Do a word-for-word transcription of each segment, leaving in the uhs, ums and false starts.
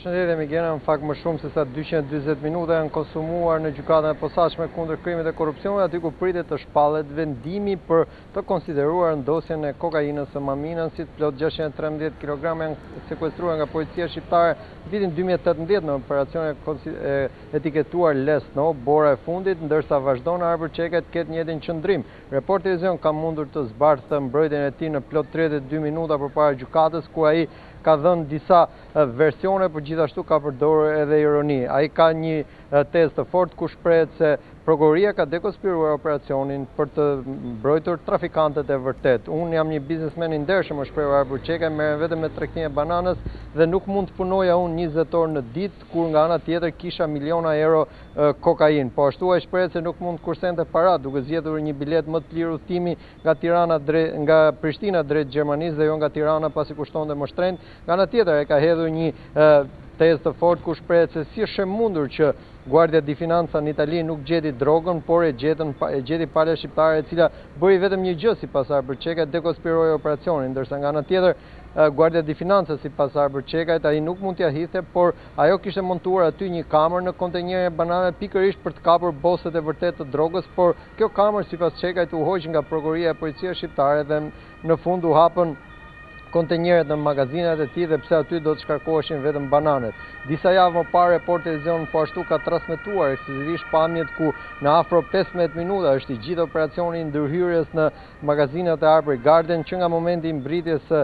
Përshëndetje Migena, në fakt më shumë se sa dyqind e dyzet minuta janë konsumuar në gjykatën e posaçme kundër krimit dhe korrupsionit, aty ku pritet të shpallet vendimi për të konsideruar ndosjen e kokainës së maminansit. Plot gjashtëqind e trembëdhjetë kilograma janë sekuestruar nga policia shqiptare vitin dy mijë e tetëmbëdhjetë në operacionin e etiketuar Lesno, bora e fundit, ndërsa vazhdon Arbër Çekaj të ketë njëjtin qëndrim. Reporteri Televizion ka mundur të zbardhë mbrojtjen e tij në plot tridhjetë e dy minuta përpara gjykatës, ku ai ka dhënë disa versione, por gjithashtu ka përdorur edhe ironi. Ai ka një tezë të fortë ku shprehet se prokuroria ka dekonspiruar operacionin për të mbrojtur trafikantët e vërtet. Unë jam një biznesmen i ndershëm, është shprehur Arbër Çekaj, merrem vetëm me tregtinë e bananës dhe nuk mund të punoja unë njëzet orë në ditë, kur nga ana tjetër kisha miliona euro kokainë. Po ashtu ai shprehet se nuk mund të kursente para, duke zgjedhur një bilet më të lirë udhtimi nga Tirana drejt nga Prishtina drejt Gjermanisë dhe jo nga Tirana, pasi kushtonte më shtrenjtë. Nga ana tjetër e ka hedhur një tezë të fortë ku shprehet se si është e mundur që Guardia di Finanza në Itali nuk gjeti drogën, por e gjetën e gjeti palë shqiptare e cila bëri vetëm një gjë sipas Arbër Çekajt, dekonspiroi operacionin, ndërsa nga ana tjetër Guardia di Finanza sipas Arbër Çekajt ai nuk mund t'ia hidhte, por ajo kishte montuar aty një kamerë në kontenjerin e bananave pikërisht për të kapur boset e vërtet të drogës, por kjo kamerë sipas Çekajt u hoq nga prokuroria e policisë shqiptare dhe në fund u hapën kontenjeret në magazinat e tij dhe pse aty do të shkarkoheshin vetëm bananet. Disa javë më parë Report Televizion po ashtu ka transmetuar ekskluzivisht pamjet ku në afro pesëmbëdhjetë minuta është i gjithë operacioni i ndërhyrjes në magazinat e Arbër Garden, që nga momenti i mbritjes së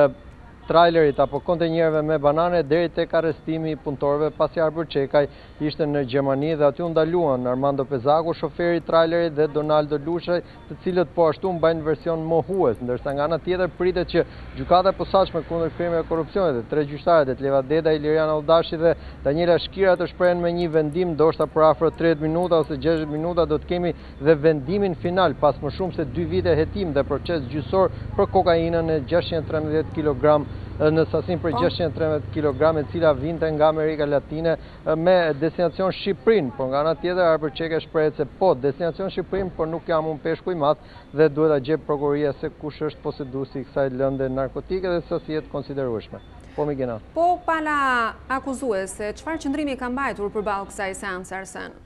trailerit apo kontenjereve me banane deri tek arrestimi i punëtorëve, pasi Arbër Çekaj ishte në Gjermani dhe aty u ndaluan Armando Pezaku, shoferi i trailerit, dhe Donaldo Lushaj, të cilët po ashtu mbajnë version mohues, ndërsa nga ana tjetër pritet që gjykata e posaçme kundër krimit dhe korrupsionit dhe tre gjyqtarët, Etleva Deda, Iliriana Udashi dhe Daniela Shkira, të shprehen me një vendim ndoshta për afër tridhjetë minuta ose gjashtëdhjetë minuta do të kemi dhe vendimin final pas më shumë se dy vite hetim dhe proces gjyqësor për kokainën e gjashtëqind e trembëdhjetë kilogram në sasinë për gjashtëqind e trembëdhjetë kilogram, e cila vinte nga Amerika Latine me destinacion Shqipërinë. Por nga ana tjetër Arbër Çekaj shprehet se po destinacion Shqipërinë, por nuk jam unë peshku i madh dhe duhet ta gjej prokuroria se kush është poseduesi i kësaj lënde narkotike dhe sa si jetë konsiderueshme. Po Migena. Po pala akuzuese, çfarë qëndrimi ka mbajtur përballë kësaj seance, Arsen?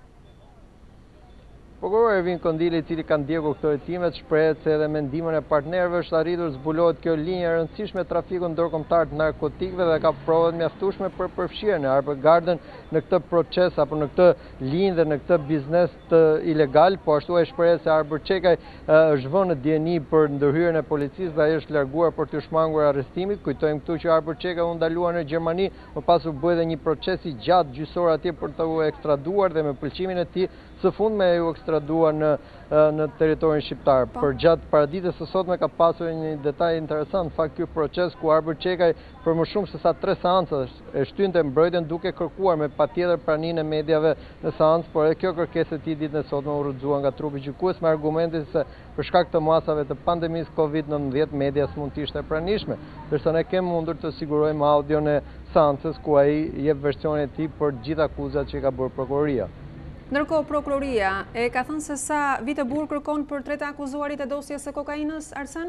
Prokurori Ervin Kondili, i cili ka ndjekur këto hetimet, shprehet se edhe me ndihmën e partnerëve është arritur zbulohet kjo linjë e rëndësishme e trafikut ndërkombëtar të narkotikëve dhe ka provat mjaftueshme për përfshirjen e Arbër Garden në këtë proces apo në këtë linjë dhe në këtë biznes të ilegal. Po ashtu ai shprehet se Arbër Çekaj është vënë në dieni për ndërhyrjen e policisë dhe ai është larguar për të shmangur arrestimit. Kujtojmë këtu që Arbër Çekaj u ndalua në Gjermani, më pas u bë edhe një proces i gjatë gjyqësor atje për të u ekstraduar dhe me pëlqimin e tij së fundmi ai u ekstradua në në territorin shqiptar. Për gjatë paraditës së sotme ka pasur një detaj interesant, në fakt ky proces ku Arbër Çekaj për më shumë se sa tre seanca e shtynte mbrojtjen duke kërkuar me patjetër praninë e mediave në seancë, por edhe kjo kërkesë e tij ditën e sotme u rrëzua nga trupi gjykues me argumentin se për shkak të masave të pandemisë Covid nëntëmbëdhjetë media s'mund të ishte e pranishme, ndërsa ne kemi mundur të sigurojmë audion e seancës ku ai jep versionin e tij për gjithë akuzat që ka bërë prokuroria. Ndërkohë, prokuroria e ka thënë se sa vite burg kërkon për tre të akuzuarit e dosjes së kokainës, Arsen?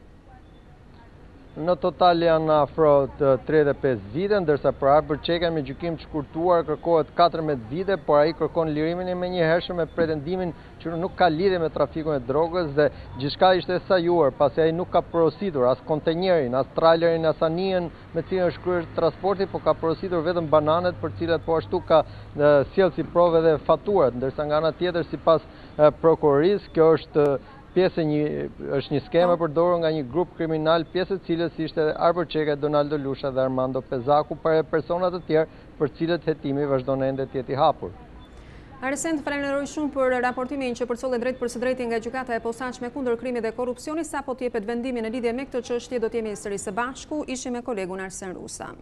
Në total janë afro tridhjetë e pesë vite, ndërsa për Arbër Çekaj me gjykim të shkurtuar kërkohet katërmbëdhjetë vite, por ai kërkon lirimin e menjëhershëm me pretendimin që nuk ka lidhje me trafikun e drogës dhe gjithçka ishte sajuar, pasi ai nuk ka porositur as kontenjerin, as trailerin, as anijen me cilën është kryer transporti, por ka porositur vetëm bananet, për cilat po ashtu ka sjell si provë dhe faturat, ndërsa nga ana tjetër sipas prokurorisë kjo është pjesë një është një skemë e përdorur nga një grup kriminal, pjesë e cilës ishte Arbër Çekaj, Donaldo Lusha dhe Armando Pezaku, për persona të tjerë për cilët hetimi vazhdon ende të jetë i hapur. Arsen, të falenderoj shumë për raportimin që përcollet drejt për së drejti nga gjykata e posaçme kundër krimit dhe korrupsionit. Sapo t'jepet vendimin në lidhje me këtë çështje do të jemi sërish së bashku. Ishim me kolegun Arsen Rusa.